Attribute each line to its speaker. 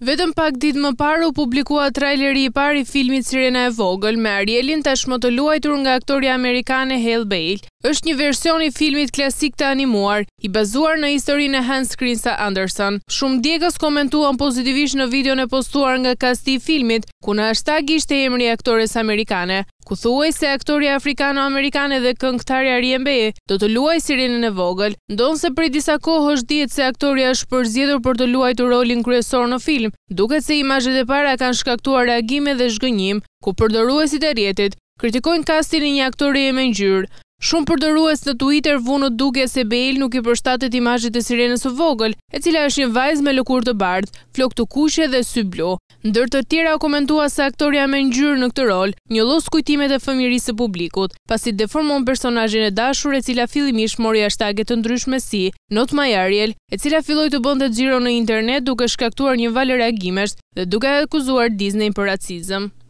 Speaker 1: Vetëm pak ditë më parë u publikua traileri i parë i filmit Sirena e Vogël me Arielin tashmë të luajtur nga aktoria amerikane Halle Bailey. Është një version i filmit klasik të animuar, i bazuar në historinë e Hans Christian Andersen. Shumë djegës komentuan pozitivisht në videon e postuar nga kasti i filmit, ku në hashtag ishte emri i aktores amerikane, ku thuhej se aktoria afrikano-amerikane dhe këngëtarja Ariel do të luajë Sirenën e Vogël, ndonse prej disa kohësh dihet se aktoria është përzgjedhur për të luajtur rolin kryesor në film. Duket se imazhet e para kanë shkaktuar reagime dhe zhgënjim, ku përdoruesit e rrjetit kritikojnë kastin e një aktorie me ngjyrë. Shumë përdorues në Twitter vunë duke se Bale nuk i përshtatet imazhit të Sirenës së Vogël, e cila është një vajzë me lëkurë të bardhë, flokë të kuqe dhe sy blu. Ndër të tjera u komentua se aktoria me ngjyrë në këtë rol njollos kujtimet e fëmijërisë së publikut, pasi deformon personazhin e dashur, e cila fillimisht mori hashtaget të ndryshme si Not My Ariel, e cila filloi të bënte xhiro në internet duke shkaktuar një valë reagimesh dhe duke akuzuar Disney për racizëm.